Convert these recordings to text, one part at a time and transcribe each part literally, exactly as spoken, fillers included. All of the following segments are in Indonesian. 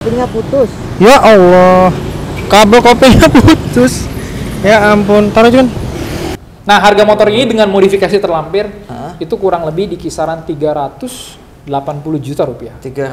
koplingnya putus. Ya Allah, kabel koplingnya putus. Ya ampun, taruh Jun. Nah, harga motor ini dengan modifikasi terlampir Hah? itu kurang lebih di kisaran tiga ratus delapan puluh juta rupiah. Tiga.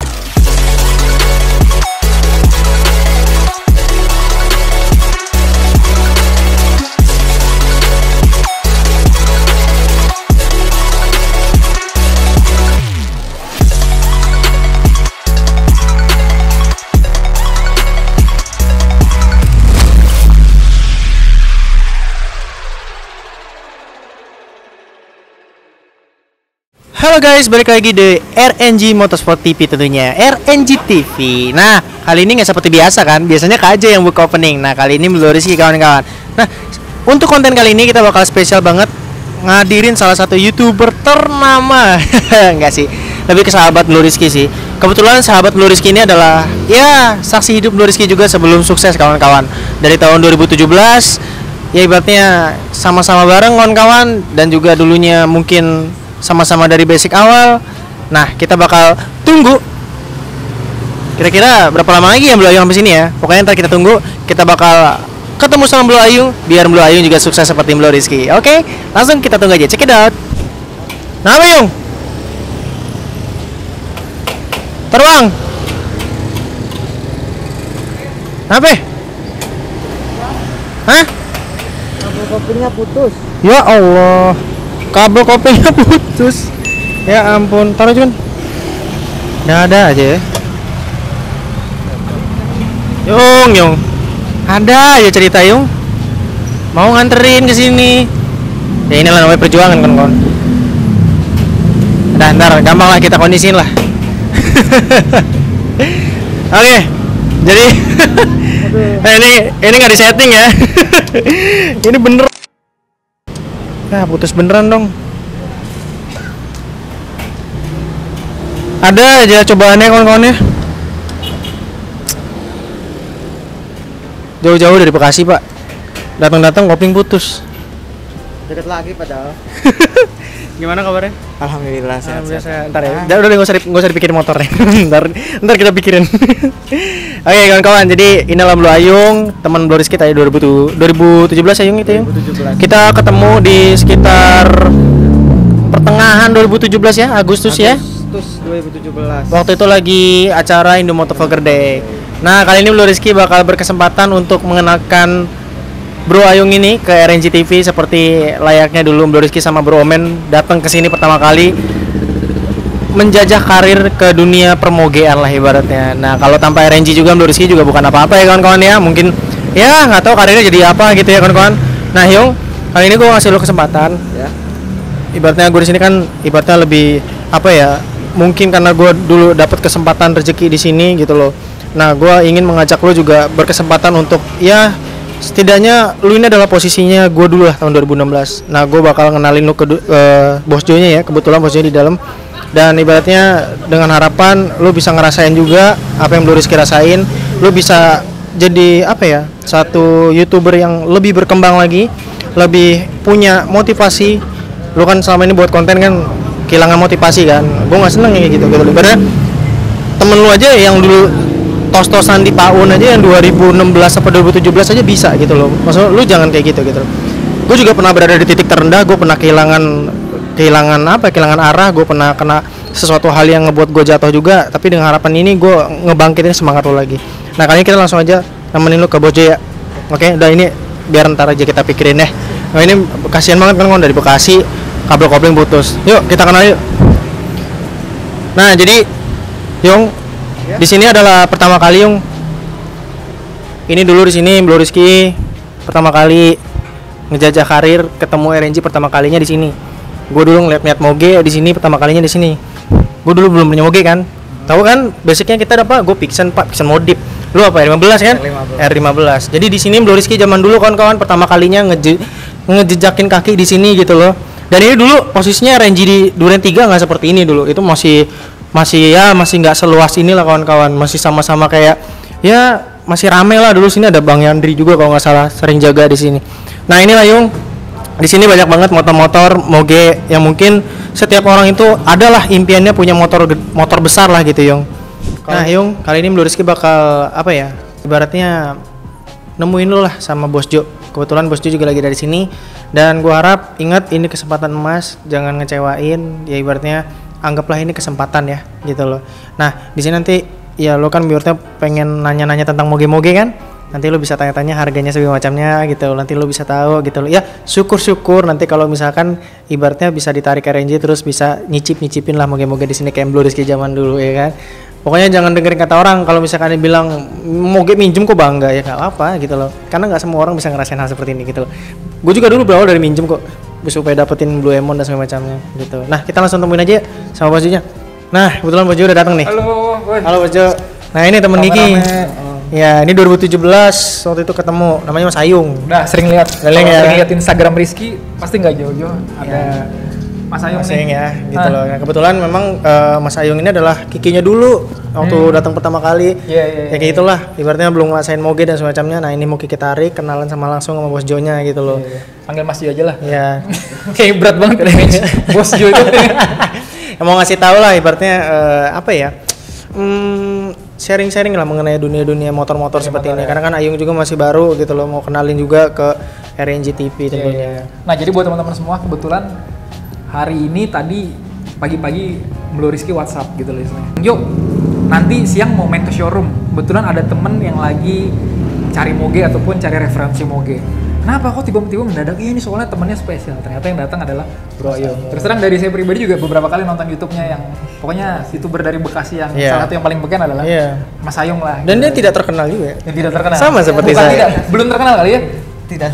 Halo guys, balik lagi di R N G Motorsport T V tentunya, R N G T V. Nah, kali ini nggak seperti biasa kan, biasanya Kak aja yang buka opening. Nah, kali ini Bro Rizky kawan-kawan. Nah, untuk konten kali ini kita bakal spesial banget ngadirin salah satu YouTuber ternama. Enggak sih, lebih ke sahabat Bro Rizky sih. Kebetulan sahabat Bro Rizky ini adalah ya saksi hidup Bro Rizky juga sebelum sukses kawan-kawan. Dari tahun dua ribu tujuh belas ya ibaratnya sama-sama bareng kawan-kawan, dan juga dulunya mungkin sama-sama dari basic awal. Nah, kita bakal tunggu kira-kira berapa lama lagi ya Bro Ayung sampai sini ya. Pokoknya ntar kita tunggu, kita bakal ketemu sama Bro Ayung biar Bro Ayung juga sukses seperti Bro Rizky. Oke, langsung kita tunggu aja, check it out. Nah, Ayung terbang. Apa? Hah? Kabel koplingnya putus. Ya Allah, kabel koplingnya putus. Ya ampun, taruh Jun. Nggak ada aja ya. Yung, Yung. Ada aja cerita Yung. Mau nganterin ke sini. Ya inilah namanya perjuangan kan kawan. Nah, ntar gampang lah kita kondisiin lah. Oke, jadi nah, ini ini nggak disetting ya. Ini bener. Nah, putus beneran dong. Ada aja cobaannya kawan-kawan ya. Jauh-jauh dari Bekasi Pak, datang-datang kopling putus. Deket lagi padahal. Gimana kabarnya? Alhamdulillah sehat. Alhamdulillah. Ntar ya, udah udah nggak usah nggak usah dipikirin motornya. ntar ntar kita pikirin. Oke kawan-kawan, jadi inilah Bro Ayung, teman Bro Rizky tadi dua ribu tujuh belas Ayung itu Ayung. dua ribu tujuh belas. Kita ketemu di sekitar pertengahan dua ribu tujuh belas ya, Agustus, ya. Agustus dua ribu tujuh belas. Waktu itu lagi acara Indo Motovlogger Day. Nah, kali ini Bro Rizky bakal berkesempatan untuk mengenalkan Bro Ayung ini ke R N G T V seperti layaknya dulu Bro Rizky sama Bro Omen datang ke sini pertama kali menjajah karir ke dunia permogean lah ibaratnya. Nah, kalau tanpa R N G juga Bro Rizky juga bukan apa-apa ya kawan-kawan ya. Mungkin ya nggak tahu karirnya jadi apa gitu ya kawan-kawan. Nah, Yung, kali ini gue ngasih lo kesempatan. Ya. Ibaratnya gue di sini kan ibaratnya lebih apa ya? Mungkin karena gue dulu dapat kesempatan rezeki di sini gitu loh. Nah, gue ingin mengajak lo juga berkesempatan untuk ya setidaknya lu ini adalah posisinya gue dulu lah tahun dua ribu enam belas. Nah, gue bakal ngenalin lu ke uh, bos Jonya ya, kebetulan bos Jonya di dalam. Dan ibaratnya dengan harapan lu bisa ngerasain juga apa yang Bro Rizky rasain. Lu bisa jadi apa ya, satu YouTuber yang lebih berkembang lagi, lebih punya motivasi. Lu kan selama ini buat konten kan kehilangan motivasi kan. Gue nggak seneng kayak gitu gitu. Ibaratnya temen lu aja yang dulu tos-tosan di P A U N aja yang dua ribu enam belas sampai dua ribu tujuh belas aja bisa gitu loh. Maksudnya lu jangan kayak gitu gitu. Gue juga pernah berada di titik terendah, gue pernah kehilangan kehilangan apa? Kehilangan arah, gue pernah kena sesuatu hal yang ngebuat gue jatuh juga, tapi dengan harapan ini gue ngebangkitin semangat lo lagi. Nah, kali ini kita langsung aja nemenin lu ke Bojo ya. Oke, udah ini biar ntar aja kita pikirin deh. Nah, ini kasihan banget kan dari Bekasi, kabel kopling putus. Yuk, kita kenal yuk. Nah, jadi Yung, Ya. di sini adalah pertama kali Yung. Ini dulu di sini Bro Rizky pertama kali ngejajah karir, ketemu R N G pertama kalinya di sini. Gue dulu ngeliat-ngeliat moge di sini pertama kalinya di sini. Gue dulu belum punya moge kan. Tahu kan basicnya kita apa? Gue Pixen Pak, Pixen modif. Lu apa R lima belas kan? R lima belas. Jadi di sini Bro Rizky zaman dulu kawan-kawan pertama kalinya ngeje ngejejakin kaki di sini gitu loh. Dan ini dulu posisinya R N G di Duren tiga nggak seperti ini dulu. Itu masih masih ya masih nggak seluas inilah kawan-kawan, masih sama-sama kayak ya masih rame lah dulu. Sini ada Bang Yandri juga kalau nggak salah sering jaga di sini. Nah, inilah Yung, di sini banyak banget motor-motor moge yang mungkin setiap orang itu adalah impiannya punya motor motor besar lah gitu Yung. Nah, Yung, kali ini Blue Rizky bakal apa ya? Ibaratnya nemuin lu lah sama Bos Jo. Kebetulan Bos Jo juga lagi dari sini dan gua harap ingat ini kesempatan emas, jangan ngecewain. Ya ibaratnya anggaplah ini kesempatan ya, gitu loh. Nah, di sini nanti ya lo kan ibaratnya pengen nanya-nanya tentang moge-moge kan? Nanti lo bisa tanya-tanya harganya segala macamnya gitu. Nanti lo bisa tahu gitu loh. Ya, syukur-syukur nanti kalau misalkan ibaratnya bisa ditarik R N J terus bisa nyicip-nyicipin lah moge-moge di sini kayak Blue Rizky zaman dulu ya kan. Pokoknya jangan dengerin kata orang kalau misalkan dia bilang moge minjem kok bangga ya nggak apa gitu loh. Karena nggak semua orang bisa ngerasain hal seperti ini gitu loh. Gue juga dulu berawal dari minjem kok supaya dapetin Blue Emon dan segala macamnya gitu. Nah, kita langsung temuin aja sama Bos Jo-nya. Nah, kebetulan Bos Jo udah datang nih. Halo, Boy. Halo Bos Jo. Nah, ini temen Kiki. Ya, ini dua ribu tujuh belas waktu itu ketemu, namanya Mas Ayung. Udah sering lihat, Sering kalau ya. sering lihat Instagram Rizky, pasti nggak jauh-jauh ada Mas Ayung Mas nih. Ayung ya, gitu Ah. loh. Nah, kebetulan memang eh, Mas Ayung ini adalah Kikinya dulu waktu Hmm. datang pertama kali. Iya, iya, Ya kayak iya. itulah, ibaratnya belum ngerasain moge dan semacamnya. Nah, ini mau Kiki tarik, kenalan sama langsung sama Bos Jo-nya gitu loh. Iya, iya. Panggil Mas Jo aja lah. Ya. Kayak berat banget image Bos Jo itu. Ya, mau ngasih tahu lah ibaratnya eh, apa ya? Hmm, sharing-sharing lah mengenai dunia-dunia motor-motor Dunia seperti motor ini. ya. Karena kan Ayung juga masih baru gitu loh, mau kenalin juga ke R N J T V tentunya. Iya, iya. Nah, jadi buat teman-teman semua, kebetulan hari ini tadi pagi-pagi Blue Rizky WhatsApp gitu loh istilahnya. Yuk, nanti siang mau main ke showroom. Kebetulan ada temen yang lagi cari moge ataupun cari referensi moge. Kenapa kok tiba-tiba mendadak? Iya, ini soalnya temennya spesial. Ternyata yang datang adalah Bro Ayung. Terus terang dari saya pribadi juga beberapa kali nonton YouTube-nya yang pokoknya YouTuber dari Bekasi yang Iya. salah satu yang paling beken adalah Iya. Mas Ayung lah. Dan gitu. dia tidak terkenal juga ya. Yang tidak terkenal. Sama seperti Bukan saya. Tidak, belum terkenal kali ya. Tidak.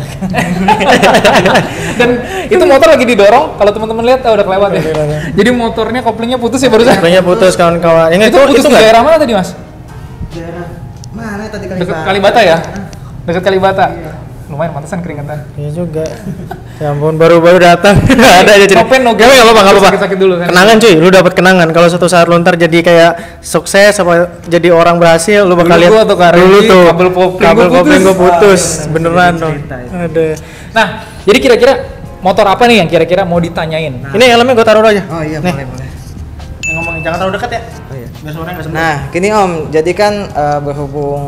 Dan itu motor lagi didorong, kalau teman-teman lihat oh, udah kelewat ya. Jadi motornya koplingnya putus ya barusan. Koplingnya putus kawan-kawan. Yang Itu putus di nggak? daerah mana tadi, Mas? Daerah mana tadi kali? Dekat Kalibata ya? Dekat Kalibata. Lumayan pantesan keringetan. Iya juga. Ya ampun, baru-baru datang. Ada aja cerita. Nopen, no Gak apa-apa, gak apa-apa. Sakit-sakit dulu kan. Kenangan cuy, lu dapat kenangan. Kalau suatu saat lu ntar jadi kayak sukses apa jadi orang berhasil, lu bakal Dulu lihat gua tuh, Kak, dulu Randy, tuh kabel kopling kabel gua kopling gua putus. putus. Ah, iya, Beneran jadi dong. cerita itu. Ada. Nah, jadi kira-kira motor apa nih yang kira-kira mau ditanyain? Ini helmnya gua taruh dulu aja. Oh iya, Nih. boleh boleh. Yang ngomong jangan terlalu dekat ya. Oh iya. Biar suaranya enggak Nah, gini Om, jadi kan eh, berhubung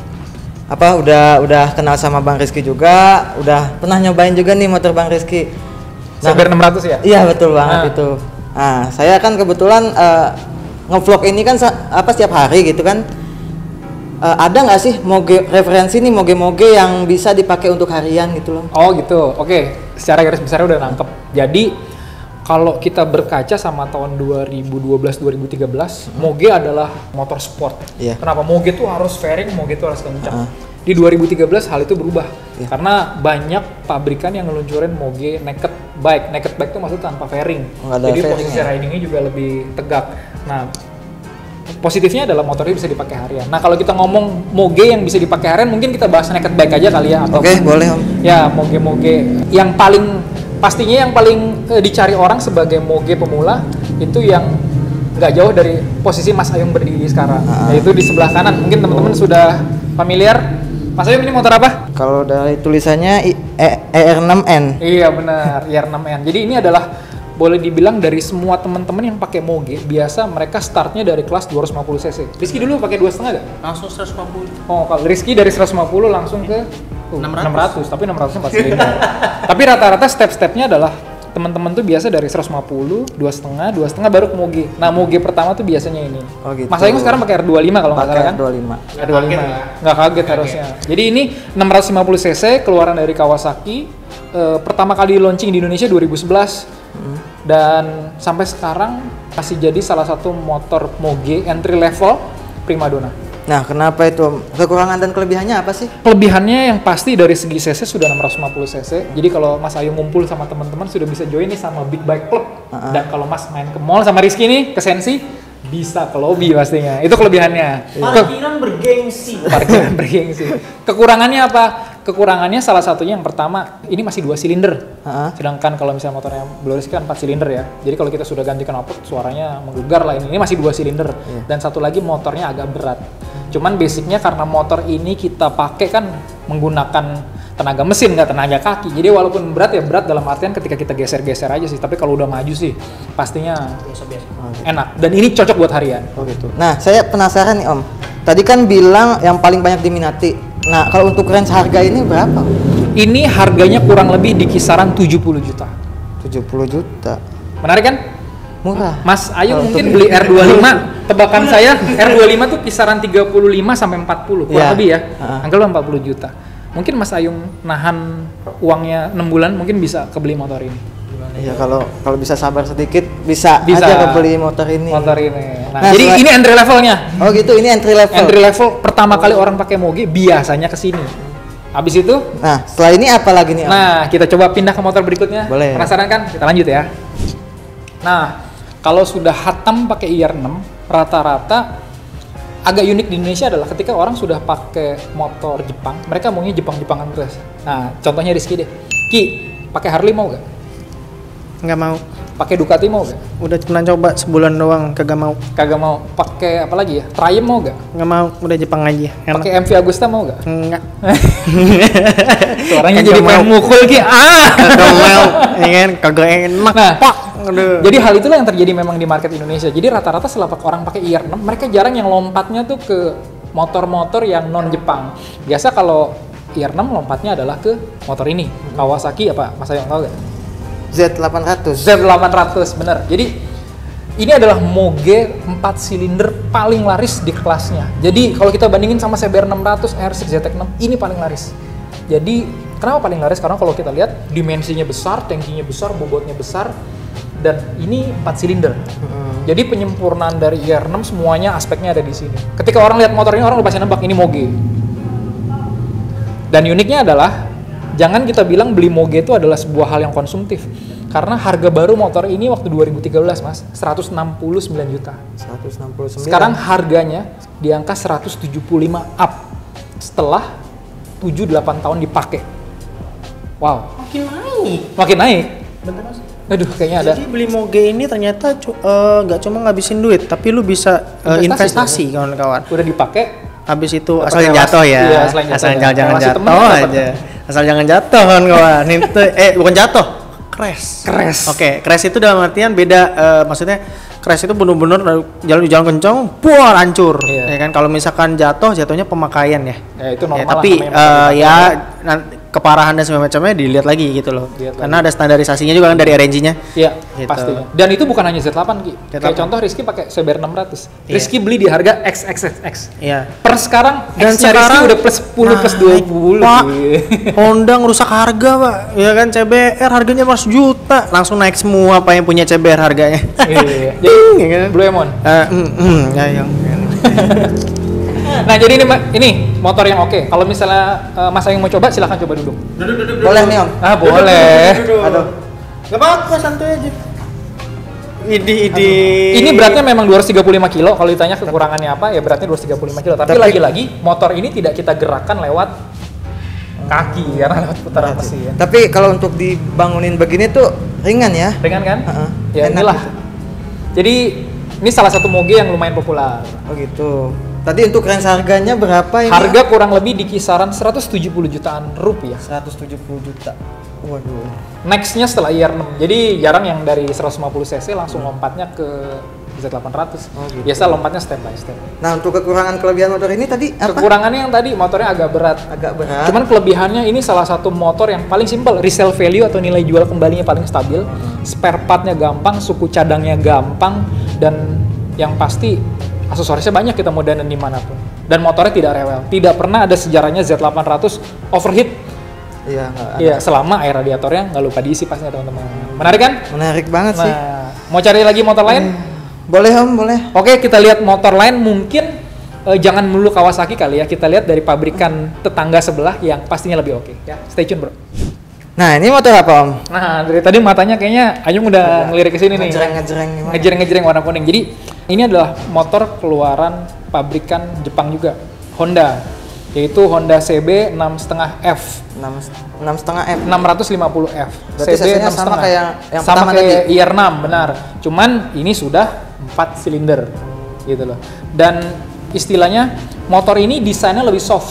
apa udah udah kenal sama Bang Rizky juga, udah pernah nyobain juga nih motor Bang Rizky. Saber enam ratus ya? Iya betul banget Ah. itu. Nah, saya kan kebetulan eh, ngevlog ini kan sa- apa setiap hari gitu kan. Eh, ada nggak sih moge referensi nih moge-moge yang bisa dipakai untuk harian gitu loh? Oh gitu, oke. Secara garis besarnya udah nangkep. Jadi kalau kita berkaca sama tahun dua ribu dua belas dua ribu tiga belas, moge adalah motor sport. Iya. Kenapa moge tuh harus fairing, moge tuh harus kencang. Ah. Di dua ribu tiga belas hal itu berubah. Iya. Karena banyak pabrikan yang ngeluncurin moge naked bike. Naked bike tuh maksudnya tanpa fairing. Oh, nggak ada Jadi fairing posisi ya? ridingnya juga lebih tegak. Nah, positifnya adalah motornya bisa dipakai harian. Nah, kalau kita ngomong moge yang bisa dipakai harian, mungkin kita bahas naked bike aja kali ya. Atau Oke, boleh Om. ya moge-moge yang paling pastinya yang paling eh, dicari orang sebagai moge pemula itu yang nggak jauh dari posisi Mas Ayung berdiri sekarang, Ah. yaitu di sebelah kanan. Mungkin teman-teman sudah familiar. Mas Ayung ini motor apa? Kalau dari tulisannya I- E- E R enam N. Iya benar, I R enam N. Jadi ini adalah boleh dibilang dari semua teman-teman yang pakai moge, biasa mereka startnya dari kelas dua ratus lima puluh cc. Rizky dulu pakai dua koma lima gak? Langsung seratus lima puluh. Oh, kalau Rizky dari seratus lima puluh langsung ke uh, enam ratus. enam ratus, tapi enam ratus empat silinder. Tapi rata-rata step-stepnya adalah teman-teman tuh biasa dari seratus lima puluh, dua koma lima, dua koma lima baru ke moge. Nah, moge pertama tuh biasanya ini. Oh, gitu. Mas Ayung sekarang pakai R dua puluh lima kalau nggak Pakai salah kan? R dua puluh lima. R dua puluh lima. Nggak kaget harusnya. Jadi ini enam ratus lima puluh cc keluaran dari Kawasaki. Eh, pertama kali launching di Indonesia dua ribu sebelas. Hmm. Dan sampai sekarang masih jadi salah satu motor moge entry level primadona. Nah, kenapa itu Om? Kekurangan dan kelebihannya apa sih? Kelebihannya yang pasti dari segi cc sudah enam ratus lima puluh cc. Jadi kalau Mas Ayu ngumpul sama teman-teman sudah bisa join nih sama Big Bike Club. Uh-uh. Dan kalau Mas main ke mall sama Rizky nih ke Sensi bisa ke lobby pastinya. Itu kelebihannya. Ke- Parkiran bergengsi. parkiran bergengsi. Kekurangannya apa? Kekurangannya salah satunya yang pertama, ini masih dua silinder. Heeh. Sedangkan kalau misalnya motornya Blue Rizky kan empat silinder ya. Jadi kalau kita sudah ganti knalpot suaranya menggugar lah ini. Ini masih dua silinder. Iya. Dan satu lagi motornya agak berat. Cuman basicnya karena motor ini kita pakai kan menggunakan tenaga mesin, nggak tenaga kaki. Jadi walaupun berat ya berat dalam artian ketika kita geser-geser aja sih. Tapi kalau udah maju sih pastinya biasa-biasa. Enak. Dan ini cocok buat harian. Oh gitu. Nah, saya penasaran nih Om. Tadi kan bilang yang paling banyak diminati. Nah, kalau untuk range harga ini berapa? Ini harganya kurang lebih di kisaran tujuh puluh juta. tujuh puluh juta. Menarik kan? Murah. Mas Ayu Kalau mungkin untuk- beli R dua puluh lima, tebakan saya R dua puluh lima tuh kisaran tiga puluh lima sampai empat puluh, kurang Ya. lebih ya. Ha-ha. Anggaplah empat puluh juta. Mungkin Mas Ayung nahan uangnya enam bulan mungkin bisa kebeli motor ini. Iya, kalau kalau bisa sabar sedikit bisa, Bisa. aja kebeli motor ini. Motor ini. Nah, Nah, jadi selain- ini entry levelnya. Oh gitu, ini entry level. Entry level pertama kali orang pakai Moge biasanya ke sini. Habis itu, Nah, setelah ini apa lagi nih Om? nah kita coba pindah ke motor berikutnya. Boleh. Penasaran kan? Kita lanjut ya. Nah, kalau sudah hatam pakai I R enam, rata-rata agak unik di Indonesia adalah ketika orang sudah pakai motor Jepang, mereka maunya Jepang-Jepangan terus. Nah, contohnya Rizky deh. Ki, pakai Harley mau gak? Nggak mau. Pakai Ducati mau gak? Udah pernah coba sebulan doang, kagak mau. Kagak mau. Pakai apa lagi ya? Triumph mau gak? Nggak mau, udah Jepang aja. Enak. Pakai M V Agusta mau gak? Enggak. Suaranya Kagak jadi mau. pengen mukul Ki. Ah! Kagak mau. Ya kan, kagak enak. Nah, Pak. Aduh. jadi hal itulah yang terjadi memang di market Indonesia. Jadi rata-rata setelah orang pakai I R enam, mereka jarang yang lompatnya tuh ke motor-motor yang non Jepang. Biasa kalau I R enam lompatnya adalah ke motor ini, Kawasaki apa? Mas Ayong tahu gak? Z delapan ratus. Z delapan ratus, bener. Jadi ini adalah Moge empat silinder paling laris di kelasnya. Jadi kalau kita bandingin sama C B R enam ratus, R enam Z X enam, ini paling laris. Jadi kenapa paling laris? Karena kalau kita lihat dimensinya besar, tangkinya besar, bobotnya besar, dan ini empat silinder. Hmm. Jadi penyempurnaan dari I R enam semuanya aspeknya ada di sini. Ketika orang lihat motor ini, orang udah pasti nebak ini Moge. Dan uniknya adalah jangan kita bilang beli Moge itu adalah sebuah hal yang konsumtif. Karena harga baru motor ini waktu dua ribu tiga belas, Mas, seratus enam puluh sembilan juta. seratus enam puluh sembilan. Sekarang harganya di angka seratus tujuh puluh lima up setelah tujuh delapan tahun dipakai. Wow, Makin naik. makin naik. Bentar Mas. Aduh, kayaknya ada. Jadi beli Moge ini ternyata cu- eh, nggak cuma ngabisin duit, tapi lu bisa eh, Investasi, investasi kawan-kawan. Udah dipakai. Habis itu Dapat asal jangan relasi. jatuh ya. Iya, asal jangan asal jatuh. jangan jangan Relasi temen jatuh dapat. aja. Asal jangan jatuh kawan-kawan. Itu eh bukan jatuh, crash. Crash. Oke, crash itu dalam artian beda eh, maksudnya crash itu benar-benar jalan jalan kencang, buar hancur. Iya. Ya kan kalau misalkan jatuh, jatuhnya pemakaian ya. Ya, itu normal Ya, lah, tapi namanya eh, motor ya nan- keparahan dan segala macamnya dilihat lagi gitu loh. Dilihat Karena ada standarisasinya juga kan dari R N G-nya. Iya, Gitu. pastinya. Dan itu bukan hanya Z delapan, Ki. Z Kayak delapan. contoh Rizky pakai C B R enam ratus. Iya. Rizky beli di harga X X X X. Iya. Per sekarang Dan X-nya Rizky sekarang udah plus sepuluh plus dua puluh. Pak, Honda ngerusak harga, Pak. Ya kan C B R harganya lima ratus juta, langsung naik semua apa yang punya C B R harganya. Iya, iya. Jadi Ya kan? Blue Emon. Eh, mm, mm, ya yang. Nah, jadi ini Mbak, ini motor yang oke. Kalau misalnya uh, Mas Ayung mau coba, silahkan coba duduk. Boleh nih Om. Ah, boleh. Aduh. Gak apa-apa, santai aja. Idi, idi. Ini beratnya memang dua ratus tiga puluh lima kilo. Kalau ditanya kekurangannya apa, ya beratnya dua ratus tiga puluh lima kilo. Tapi, Tapi- lagi-lagi motor ini tidak kita gerakkan lewat kaki karena lewat putaran mesin. Tapi kalau untuk dibangunin begini tuh ringan ya. Ringan kan? Heeh. Ya Enak inilah. gitu. Jadi ini salah satu Moge yang lumayan populer. Oh gitu. Tadi untuk range harganya berapa ini? Harga kurang lebih di kisaran seratus tujuh puluh jutaan rupiah. seratus tujuh puluh juta. Waduh. Nextnya setelah I R enam. Jadi jarang yang dari seratus lima puluh cc langsung lompatnya ke Z delapan ratus. Oh, gitu. Biasa lompatnya step by step. Nah, untuk kekurangan kelebihan motor ini tadi apa? Kekurangannya yang tadi motornya agak berat. Agak berat. Cuman kelebihannya ini salah satu motor yang paling simpel, resale value atau nilai jual kembalinya paling stabil, spare partnya gampang, suku cadangnya gampang, dan yang pasti aksesorisnya banyak, kita mau dandan dimanapun. Dan motornya tidak rewel, tidak pernah ada sejarahnya Z delapan ratus overheat. Iya, nggak ada. Iya, selama air radiatornya nggak lupa diisi pastinya teman-teman. Menarik kan? Menarik banget sih. Nah, mau cari lagi motor lain? Boleh Om, boleh. Oke, kita lihat motor lain mungkin eh, jangan melulu Kawasaki kali ya. Kita lihat dari pabrikan tetangga sebelah yang pastinya lebih oke. Ya, stay tune bro. Nah, ini motor apa Om? Nah, dari tadi matanya kayaknya Ayung udah ngelirik ke sini nih. Ngejreng-ngejreng gimana? Ngejreng-ngejreng warna kuning. Jadi ini adalah motor keluaran pabrikan Jepang juga, Honda, yaitu Honda C B enam koma lima F. enam setengah F. enam ratus lima puluh F. Berarti C B cc-nya enam sama koma lima. kayak yang sama pertama kayak tadi? I R enam, benar. Cuman ini sudah empat silinder gitu loh. Dan istilahnya motor ini desainnya lebih soft.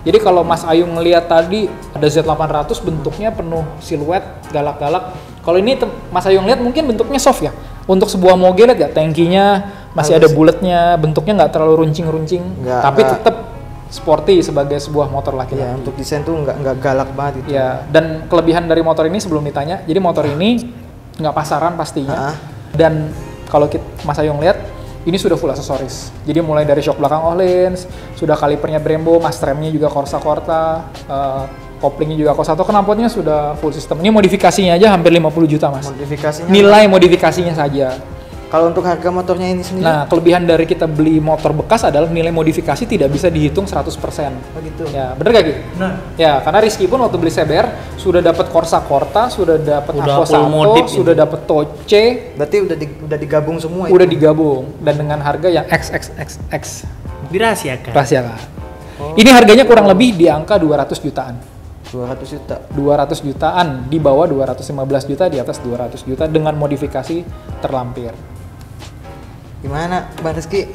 Jadi kalau Mas Ayu ngelihat tadi ada Z delapan ratus bentuknya penuh siluet, galak-galak. Kalau ini tem- Mas Ayu ngelihat mungkin bentuknya soft ya. Untuk sebuah moge lihat ya, tankinya masih ada buletnya, bentuknya nggak terlalu runcing-runcing, Nggak, tapi nggak. tetap sporty sebagai sebuah motor Ya, laki-laki. untuk desain tuh nggak nggak galak banget itu. Ya, dan kelebihan dari motor ini sebelum ditanya, jadi motor ini nggak pasaran pastinya. Ah. Dan kalau kita, Mas Ayung lihat, ini sudah full aksesoris. Jadi mulai dari shock belakang Öhlins, sudah kalipernya Brembo, mas remnya juga Corsa Corta, uh, koplingnya juga Corsa, atau knalpotnya sudah full system. Ini modifikasinya aja hampir lima puluh juta mas. Modifikasinya. Nilai modifikasinya saja. Kalau untuk harga motornya ini sendiri? Nah, kelebihan dari kita beli motor bekas adalah nilai modifikasi tidak bisa dihitung seratus persen. Oh gitu. Ya, bener gak Ki? Nah, Ya, karena Rizky pun waktu beli C B R sudah dapat Corsa Corta, sudah dapat Udah Aqua full modif Sato, sudah ini. dapat Toce, Berarti udah di, udah digabung semua udah itu? digabung dan dengan harga yang X X X X dirahasiakan. rahasia kan. Ini harganya kurang lebih di angka dua ratus jutaan. dua ratus juta. dua ratus jutaan, di bawah dua ratus lima belas juta, di atas dua ratus juta dengan modifikasi terlampir. Gimana Bang Rizky?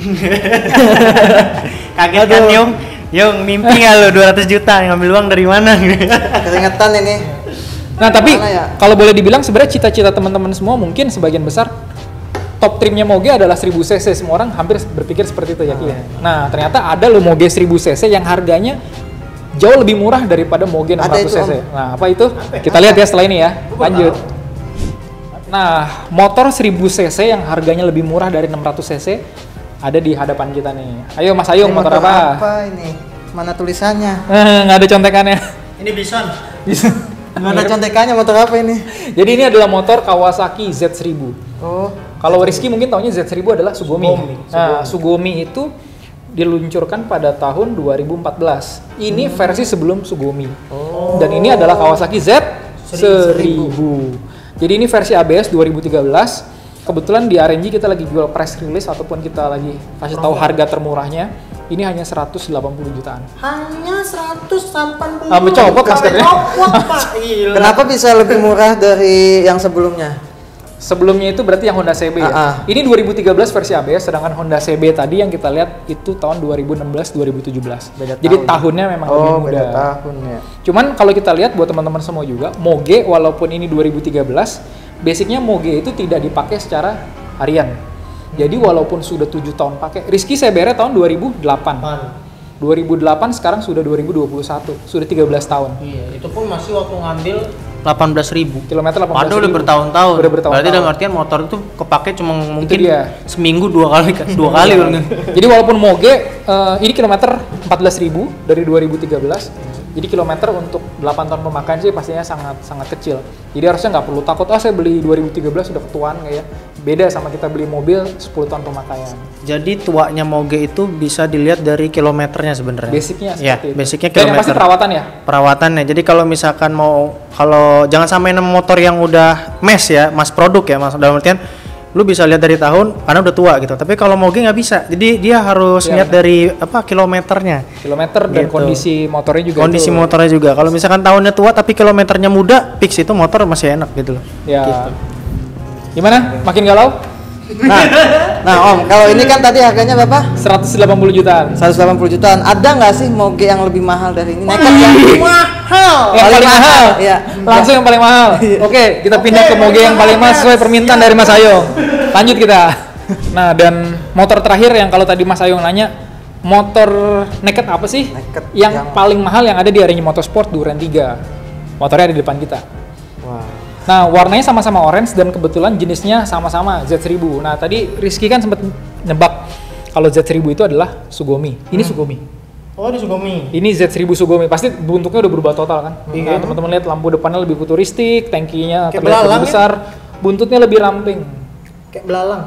Kaget kan Yung? Yung mimpi nggak lo dua ratus juta ngambil uang dari mana? Keringetan ini. Nah, tapi Gimana ya? kalau boleh dibilang sebenarnya cita-cita teman-teman semua mungkin sebagian besar top trimnya Moge adalah seribu cc. Semua orang hampir berpikir seperti itu ya, Ki. Nah, ternyata ada loh Moge seribu cc yang harganya jauh lebih murah daripada Moge enam ratus Ada cc. itu, Om. Nah, apa itu? Kita lihat ya setelah ini ya. Lanjut. Nah, motor seribu cc yang harganya lebih murah dari enam ratus cc ada di hadapan kita nih. Ayo Mas Ayung, Ini motor, apa? Apa ini? Mana tulisannya? Eh, nggak ada contekannya. Ini Bison. Mana contekannya motor apa ini? Jadi ini adalah motor Kawasaki Z seribu. Oh, Kalau Rizky mungkin taunya Z seribu adalah Sugomi. Sugomi. Nah, Sugomi itu diluncurkan pada tahun dua ribu empat belas. Ini versi sebelum Sugomi. Dan ini adalah Kawasaki Z seribu. Jadi ini versi A B S dua ribu tiga belas. Kebetulan di R N G kita lagi jual press release ataupun kita lagi kasih tahu harga termurahnya. Ini hanya seratus delapan puluh jutaan. Hanya seratus delapan puluh. Ambil copot maskernya. Copot, Pak. Gila. kenapa bisa lebih murah dari yang sebelumnya? Sebelumnya itu berarti yang Honda C B ya. Ah, ah. Ini dua ribu tiga belas versi A B S, sedangkan Honda C B tadi yang kita lihat itu tahun dua ribu enam belas dua ribu tujuh belas. Beda Jadi tahun. tahunnya memang Oh, lebih muda. beda tahun ya. Cuman kalau kita lihat buat teman-teman semua juga, Moge walaupun ini dua ribu tiga belas, basicnya Moge itu tidak dipakai secara harian. Jadi walaupun sudah tujuh tahun pakai, Rizky C B R tahun dua ribu delapan. dua ribu delapan sekarang sudah dua ribu dua puluh satu, sudah tiga belas tahun. Iya, itu pun masih waktu ngambil delapan belas ribu. Kilometer delapan belas Padahal udah ribu. bertahun-tahun. Udah bertahun-tahun. Berarti dalam artian motor itu kepake cuma mungkin dia. seminggu dua kali dua kali kan. Jadi walaupun Moge eh, ini kilometer empat belas ribu dari dua ribu tiga belas. Jadi kilometer untuk delapan tahun pemakaian sih pastinya sangat sangat kecil. Jadi harusnya nggak perlu takut, ah saya beli dua ribu tiga belas sudah ketuaan nggak ya. Beda sama kita beli mobil sepuluh tahun pemakaian. Jadi tuanya Moge itu bisa dilihat dari kilometernya sebenarnya. Basicnya Ya, seperti itu. basicnya Dan yang pasti kilometer. perawatan ya. Perawatannya. Jadi kalau misalkan mau, kalau jangan sampai nemu motor yang udah mass ya, mass produk ya, mas dalam artian lu bisa lihat dari tahun karena udah tua gitu. Tapi kalau Moge nggak bisa. Jadi dia harus Iya, lihat benar. dari apa kilometernya. Kilometer dan Gitu. kondisi motornya juga. Kondisi itu. motornya juga. Kalau misalkan tahunnya tua tapi kilometernya muda, fix itu motor masih enak gitu loh. Ya. Gitu. Gimana? Makin galau? Nah, nah Om, kalau ini kan tadi harganya berapa? seratus delapan puluh jutaan. seratus delapan puluh jutaan. Ada nggak sih Moge yang lebih mahal dari ini? Nekat ya? Mahal. Yang paling mahal. Iya. Langsung yang paling mahal. Oke, kita pindah ke Moge yang paling mahal sesuai permintaan dari Mas Ayong. Lanjut kita. Nah, dan motor terakhir yang kalau tadi Mas Ayong nanya, motor naked apa sih? Naked yang, yang- paling mahal yang ada di R N G Motorsport Duren tiga. Motornya ada di depan kita. Wah. Nah, warnanya sama-sama orange dan kebetulan jenisnya sama-sama Z seribu. Nah, tadi Rizky kan sempat nebak kalau Z seribu itu adalah Sugomi. Ini Sugomi. Oh, di Sugomi. Ini Z seribu Sugomi. Pasti bentuknya udah berubah total kan? Iya. Nah, teman-teman lihat lampu depannya lebih futuristik, tangkinya Kayak terlihat lebih belalang, besar, buntutnya lebih ramping. Kayak belalang.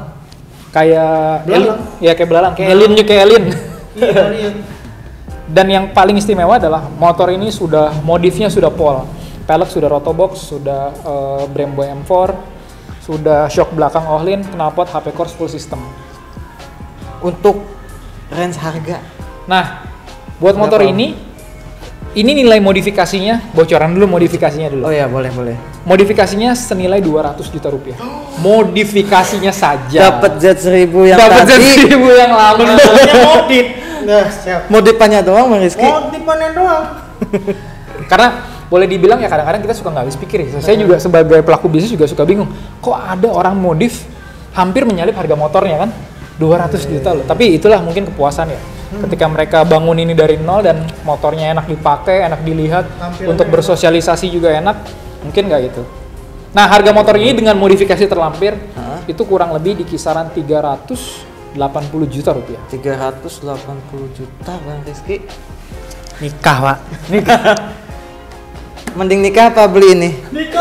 Kayak Belalang. alien. Ya kayak belalang, kayak alien juga kayak alien. Iya, iya. Dan yang paling istimewa adalah motor ini sudah modifnya sudah pol. Pelek sudah rotobox, sudah eh, Brembo M empat, sudah shock belakang Öhlins, knalpot H P Corse full system. Untuk range harga. Nah, buat motor Berapa? ini, ini nilai modifikasinya, bocoran dulu modifikasinya dulu. Oh ya, boleh, boleh. Modifikasinya senilai dua ratus juta rupiah. Modifikasinya saja. Dapat Z seribu yang Dapat Z tadi. seribu yang lama. Bentuknya modif. Nah, siap. Modifannya doang Bang Rizky. Modifannya doang. Karena boleh dibilang ya kadang-kadang kita suka nggak habis pikir ya. Saya juga sebagai pelaku bisnis juga suka bingung. Kok ada orang modif hampir menyalip harga motornya kan? dua ratus juta loh. Tapi itulah mungkin kepuasan ya. Ketika mereka bangun ini dari nol dan motornya enak dipakai, enak dilihat, Tampilannya untuk bersosialisasi juga enak, mungkin nggak gitu. Nah, harga motor ini dengan modifikasi terlampir Hah? itu kurang lebih di kisaran tiga ratus delapan puluh juta rupiah. tiga ratus delapan puluh juta Bang Rizky. Nikah, Pak. Mending nikah apa beli ini?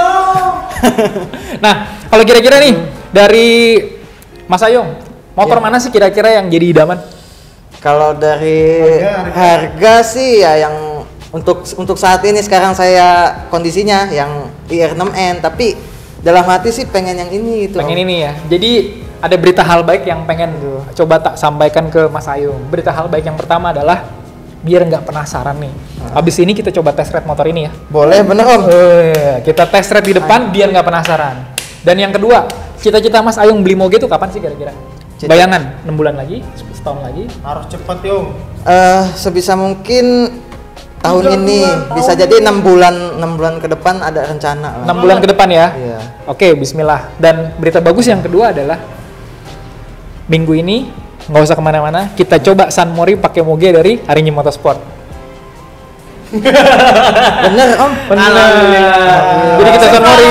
Nah, kalau kira-kira nih dari Mas Ayung, motor mana sih kira-kira yang jadi idaman? Kalau dari Harga, harga, harga. sih ya yang untuk untuk saat ini sekarang saya kondisinya yang I R enam N, tapi dalam hati sih pengen yang ini gitu. Pengen ini ya. Jadi ada berita hal baik yang pengen coba tak sampaikan ke Mas Ayung. Berita hal baik yang pertama adalah biar nggak penasaran nih. Habis ini kita coba test ride motor ini ya. Boleh bener Om. Eh, kita test ride di depan biar nggak penasaran. Dan yang kedua, cita-cita Mas Ayung beli moge itu kapan sih kira-kira? Cita- Bayangan, enam bulan lagi, setahun lagi. Harus cepat, Yung. Eh sebisa mungkin tahun Tiga ini bulan, bisa tahun jadi ini. enam bulan enam bulan ke depan ada rencana. Bang. enam bulan ke depan ya. Iya. Oke, bismillah. Dan berita bagus yang kedua adalah minggu ini nggak usah kemana-mana, kita coba San Mori pakai moge dari Arinyi Motorsport. Bener Om. Alhamdulillah. Jadi kita San Mori.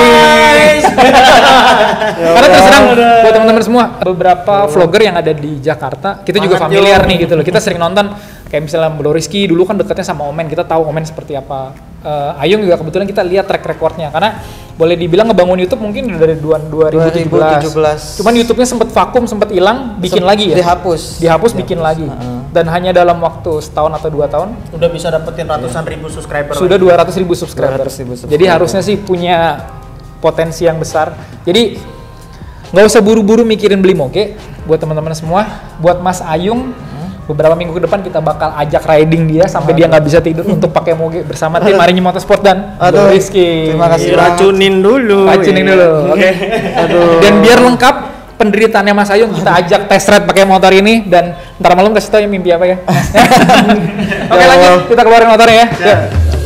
Karena terus terang buat teman-teman semua, beberapa vlogger yang ada di Jakarta, kita juga Banget, familiar Yo. nih gitu loh. Kita sering nonton kayak misalnya Bro Rizky dulu kan dekatnya sama Omen, kita tahu Omen seperti apa. Eh, Ayung juga kebetulan kita lihat track recordnya karena boleh dibilang ngebangun YouTube mungkin udah dari dua ribu tujuh belas. dua ribu tujuh belas. Cuman YouTube-nya sempat vakum, sempat hilang, bikin Sem- lagi ya. Dihapus. Dihapus, bikin lagi. Heeh. Dan hanya dalam waktu setahun atau dua tahun Udah bisa dapetin ratusan ribu subscriber. sudah dua ratus ribu subscriber. dua ratus ribu subscriber. Jadi harusnya sih punya potensi yang besar. Jadi nggak usah buru-buru mikirin beli moge. Buat teman-teman semua, buat Mas Ayung, beberapa minggu ke depan kita bakal ajak riding dia sampai dia nggak bisa tidur untuk pakai moge bersama tim Arinyi Motorsport dan Aduh, Bro Rizky. terima kasih. Diracunin dulu. Racunin dulu, oke. Dan biar lengkap penderitaannya Mas Ayung, kita ajak test ride pakai motor ini dan ntar malam kasih tau ya mimpi apa ya. Oke lanjut, kita keluarin motornya ya. Yuk.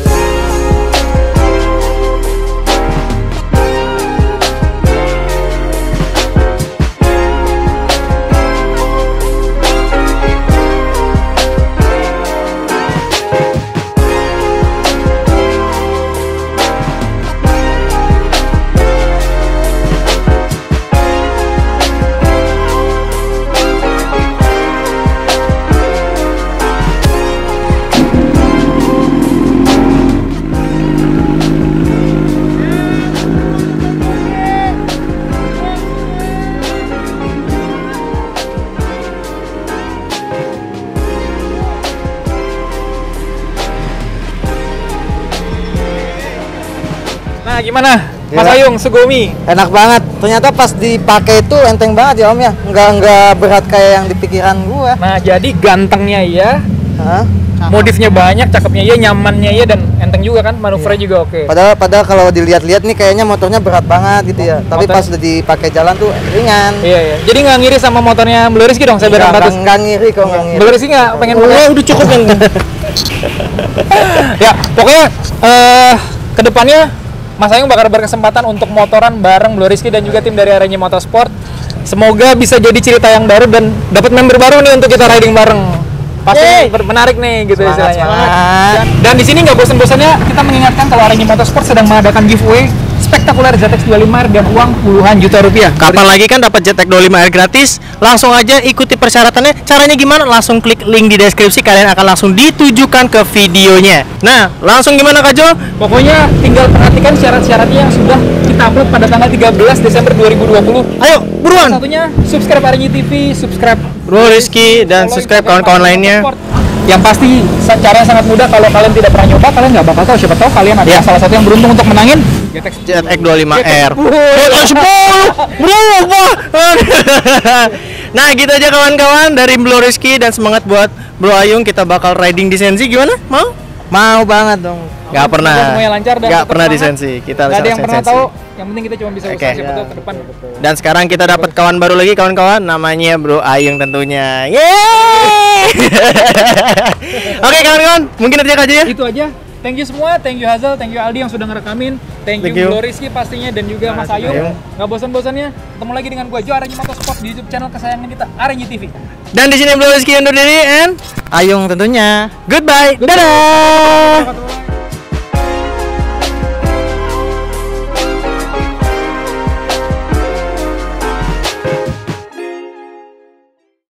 Nah gimana, Mas Gila. Ayung, Sugomi? Enak banget. Ternyata pas dipakai itu enteng banget ya Om ya. Nggak nggak berat kayak yang di pikiran gua. Nah jadi gantengnya iya, Hah? modifnya banyak, cakepnya iya, nyamannya iya, dan enteng juga kan, manuvernya juga oke. Padahal padahal kalau dilihat-lihat nih kayaknya motornya berat banget gitu ya. Tapi Motor- pas udah dipakai jalan tuh ringan. Iya iya. Jadi nggak ngiri sama motornya Bro Rizky dong, saya Nggak bilang batas. nggak- nggak ngiri kok nggak ngiri. Bro Rizky nggak pengen pakai? udah cukup yang Ya pokoknya eh kedepannya Mas Ayung bakal berkesempatan untuk motoran bareng Bro Rizky dan juga tim dari Arinyi Motorsport. Semoga bisa jadi cerita yang baru dan dapat member baru nih untuk kita riding bareng. Pasti ber- menarik nih gitu Semangat, istilahnya. semangat. Dan, dan di sini nggak bosan-bosannya kita mengingatkan kalau Arinyi Motorsport sedang mengadakan giveaway spektakuler Z X dua puluh lima R dan uang puluhan juta rupiah. Kapan lagi kan dapat Z X dua puluh lima R gratis? Langsung aja ikuti persyaratannya. Caranya gimana? Langsung klik link di deskripsi, kalian akan langsung ditujukan ke videonya. Nah, langsung gimana Kak Jo? Pokoknya tinggal perhatikan syarat-syaratnya yang sudah kita upload pada tanggal tiga belas Desember dua ribu dua puluh. Ayo, buruan. Satunya subscribe Arinyi T V, subscribe Bro Rizky dan follow subscribe Instagram kawan-kawan Arinyi lainnya. Motorsport. Yang pasti sa- caranya sangat mudah, kalau kalian tidak pernah nyoba kalian nggak bakal tahu, siapa tahu kalian adalah Ya. salah satu yang beruntung untuk menangin Z X. Z X dua puluh lima R. Wuh. sepuluh. Berapa? Nah, gitu aja kawan-kawan dari Bro Rizky dan semangat buat Bro Ayung, kita bakal riding di Sensi gimana? Mau? Mau banget dong. Nggak pernah. Semoga semuanya lancar dan Nggak tetap pernah semangat. disensi. Kita harus Nggak ada yang harus pernah sensi. tahu. Yang penting kita cuma bisa Oke. usaha siapa tahu ke depan. Dan sekarang kita dapat kawan baru lagi, kawan-kawan, namanya Bro Ayung tentunya. Yeay! Oke kawan-kawan, mungkin nanti aja ya. Itu aja. Thank you semua, thank you Hazel, thank you Aldi yang sudah ngerekamin, thank you, Thank you. Bro Rizky pastinya dan juga Mas Ayung. Ayung. Nggak bosan-bosannya ketemu lagi dengan gue Jo R N J Motorsport di YouTube channel kesayangan kita R N J T V. Dan di sini Bro Rizky undur diri and Ayung tentunya. goodbye. Dadah. Bye.